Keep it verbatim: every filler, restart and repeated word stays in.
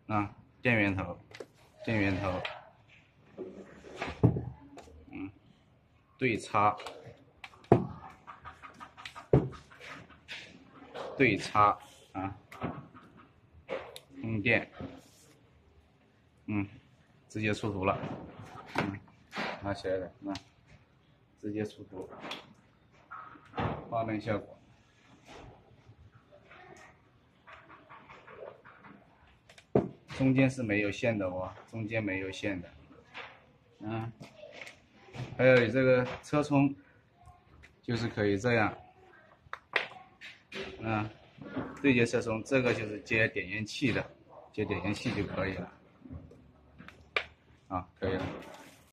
啊，电源头，电源头，嗯，对插，对插啊，充电，嗯，直接出图了，嗯，拿起来的，啊，直接出图，画面效果。 中间是没有线的哦，中间没有线的，嗯，还有这个车充，就是可以这样，嗯，对接车充，这个就是接点烟器的，接点烟器就可以了，啊，可以了。